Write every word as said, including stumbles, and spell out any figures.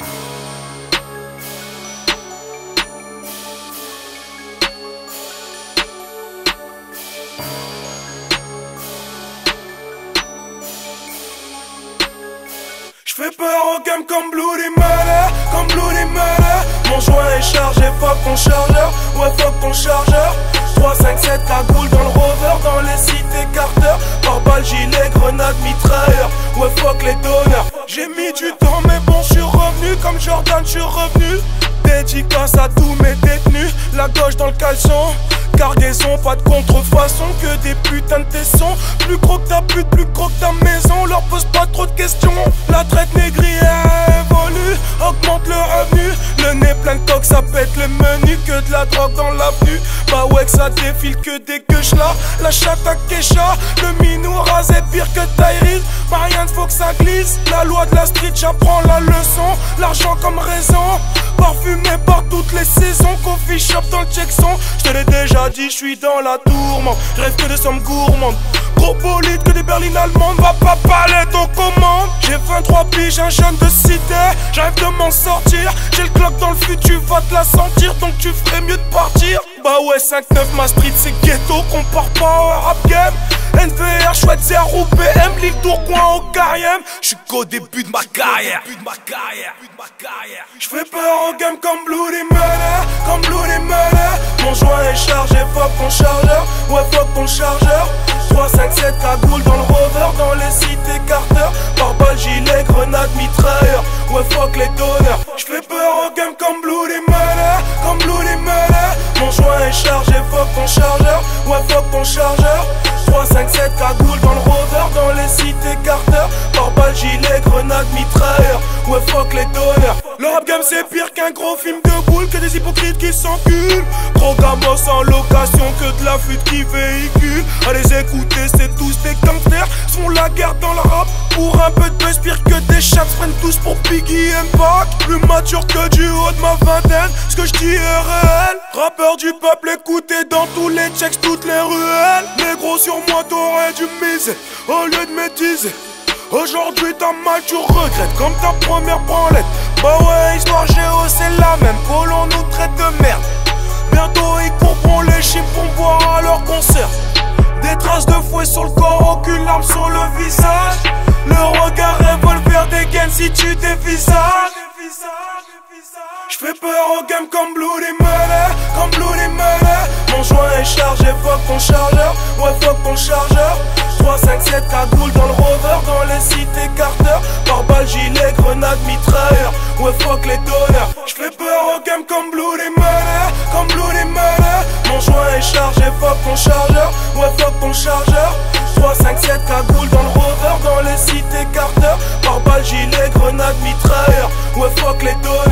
J'fais peur au game comme Bloody Murder, comme Bloody Murder. Mon joint est chargé, fuck ton chargeur, ouais fuck ton chargeur. Trois cinq sept cagoule dans le rover, dans les cités Carter. Pare-balles, gilet, grenade, mitrailleur, ouais fuck les donneurs. J'ai mis du temps mais bon j'suis revenu, comme Jordan j'suis revenu. Dédicace à tous mes détenus, la gauche dans le caleçon. Cargaison, pas de contrefaçon, que des putains de tessons. Plus gros que ta pute, plus gros que ta maison. Leur pose pas trop de questions. La traite négrière évolue, augmente le revenu. Le nez plein de coque, ça pète le menu. Que de la drogue dans l'avenue. Bah ouais que ça défile que des queues là. La chatte à Kesha, le minou rasé pire que Tyrese. Marianne faut que ça glisse. La loi de la street, j'apprends la leçon. L'argent comme raison, parfumé par toutes les saisons. Coffee shop dans le checkson. J'te l'ai déjà dit, j'suis dans la tourmente. J'rêve que de sommes gourmandes. Gros bolide que des berlines allemandes. Va pas parler ton commande. J'ai vingt-trois piges, un jeune de cité. J'arrive de m'en sortir. J'ai le clock dans le fut, tu vas te la sentir. Donc tu ferais mieux de partir. Bah ouais cinq neuf ma street c'est ghetto. Compare pas au rap game. N V R, chouette zéro B M, l'île Tourcoing au Cariem. J'suis qu'au début de ma carrière. J'fais peur au game comme Bloody Murder, comme Bloody Murder. Mon joint est chargé, fuck ton chargeur, ouais fuck ton chargeur. Trois cinq sept cagoule dans le rover, dans les cités Carter. Pare-balles, gilet, grenade, mitrailleur, ouais fuck les donneurs. J'fais peur au game comme Bloody Murder, comme Bloody Murder. Mon joint est chargé, fuck ton chargeur, ouais fuck ton chargeur. Trois cinq sept cagoule dans le rover, dans les cités Carter. Pare-balles, gilet, grenade, mitrailleur, ouais fuck les donneurs. Le rap game c'est pire qu'un gros film de boule, que des hypocrites qui s'enculent. Trop gamos en location, que de la flûte qui véhicule. À les écouter c'est tous des gangsters, font la guerre dans le rap. Pour un peu de buzz pire que des chats, se prennent tous pour Biggie et Pac. Plus mature que du haut de ma vingtaine, ce que je dis est réel. Rappeur du peuple écouté dans tous les checks, toutes les ruelles. Négro sur moi t'aurais dû miser, au lieu de métiser. Aujourd'hui t'as mal, tu regrettes comme ta première branlette. Bah ouais, histoire géo c'est la même, Colon nous traite de merde. Bientôt ils comprendront les chiens pour boire à leur concert. Des traces de fouet sur le corps, aucune larme sur le visage. Le regard revolver dégaine si tu dévisages. J'fais peur au game comme Bloody Murder, comme Bloody Murder. Mon joint est chargé, fuck ton chargeur, ouais fuck ton chargeur. Trois cinq sept cagoule dans le rover, dans les cités Carter. Pare-balles, gilet, grenade, mitrailleur, ouais fuck les donneurs. J'fais peur au game comme Bloody Murder, comme Bloody Murder. Mon joint est chargé, fuck ton chargeur, ouais fuck ton chargeur. Trois cinq sept cagoule dans le rover, dans les cités Carter. Pare-balles, gilet, grenade, mitrailleur, ouais fuck les donneurs.